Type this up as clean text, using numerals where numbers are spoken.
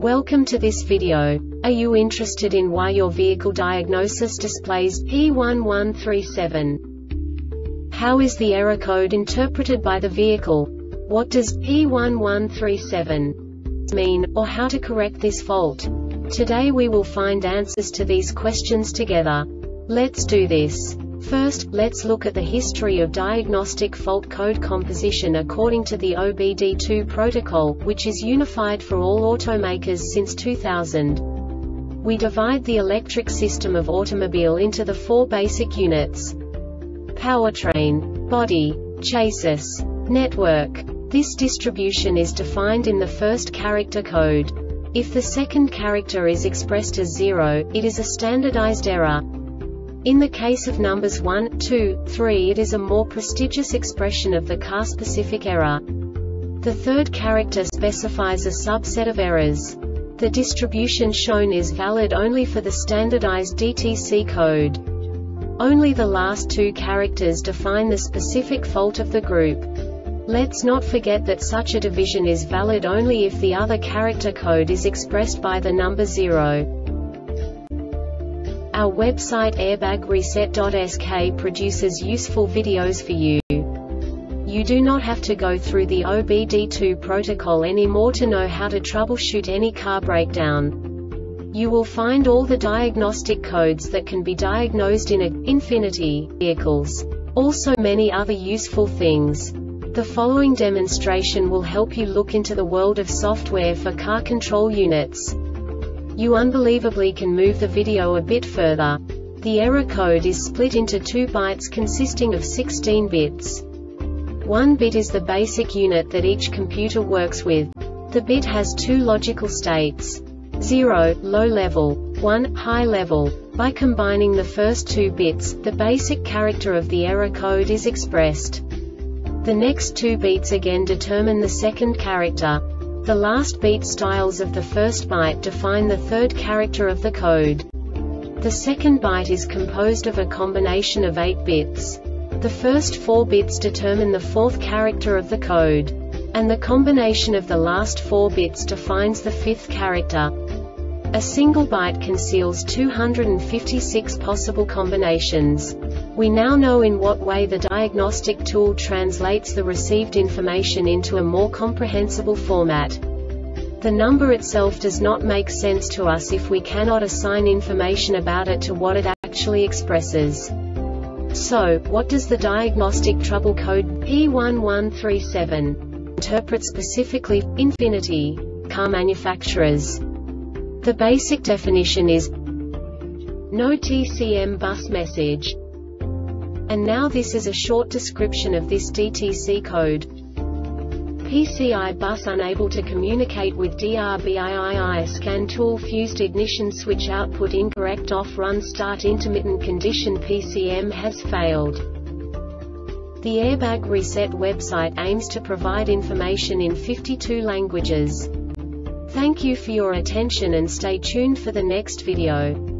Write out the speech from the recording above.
Welcome to this video. Are you interested in why your vehicle diagnosis displays P1137? How is the error code interpreted by the vehicle? What does P1137 mean, or how to correct this fault? Today we will find answers to these questions together. Let's do this. First, let's look at the history of diagnostic fault code composition according to the OBD2 protocol, which is unified for all automakers since 2000. We divide the electric system of automobile into the four basic units: powertrain, body, chassis, network. This distribution is defined in the first character code. If the second character is expressed as 0, it is a standardized error. In the case of numbers 1, 2, 3, it is a more prestigious expression of the car-specific error. The third character specifies a subset of errors. The distribution shown is valid only for the standardized DTC code. Only the last two characters define the specific fault of the group. Let's not forget that such a division is valid only if the other character code is expressed by the number 0. Our website airbagreset.sk produces useful videos for you. You do not have to go through the OBD2 protocol anymore to know how to troubleshoot any car breakdown. You will find all the diagnostic codes that can be diagnosed in Infiniti vehicles. Also many other useful things. The following demonstration will help you look into the world of software for car control units. You unbelievably can move the video a bit further. The error code is split into 2 bytes consisting of 16 bits. 1 bit is the basic unit that each computer works with. The bit has 2 logical states: 0, low level, 1, high level. By combining the first 2 bits, the basic character of the error code is expressed. The next 2 beats again determine the second character. The last beat styles of the first byte define the third character of the code. The second byte is composed of a combination of 8 bits. The first 4 bits determine the fourth character of the code. And the combination of the last 4 bits defines the fifth character. A single byte conceals 256 possible combinations. We now know in what way the diagnostic tool translates the received information into a more comprehensible format. The number itself does not make sense to us if we cannot assign information about it to what it actually expresses. So, what does the diagnostic trouble code P1137 interpret specifically for Infiniti car manufacturers? The basic definition is no TCM bus message. And now this is a short description of this DTC code. PCI bus unable to communicate with DRBIII scan tool fused ignition switch output incorrect off run start intermittent condition PCM has failed. The Airbag Reset website aims to provide information in 52 languages. Thank you for your attention and stay tuned for the next video.